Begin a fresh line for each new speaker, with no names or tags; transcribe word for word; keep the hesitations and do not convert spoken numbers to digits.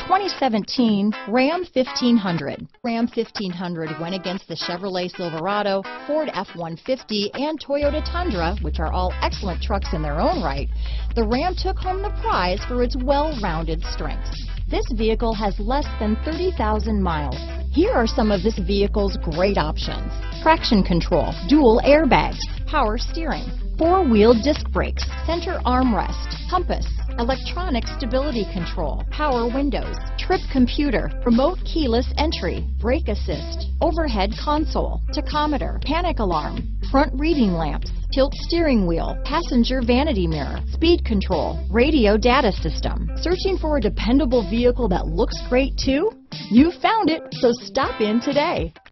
twenty seventeen Ram fifteen hundred. Ram fifteen hundred went against the Chevrolet Silverado, Ford F one fifty, and Toyota Tundra, which are all excellent trucks in their own right. The Ram took home the prize for its well-rounded strengths. This vehicle has less than thirty thousand miles. Here are some of this vehicle's great options: traction control, dual airbags, power steering, four-wheel disc brakes, center armrest, compass, electronic stability control, power windows, trip computer, remote keyless entry, brake assist, overhead console, tachometer, panic alarm, front reading lamps, tilt steering wheel, passenger vanity mirror, speed control, radio data system. Searching for a dependable vehicle that looks great too? You found it, so stop in today.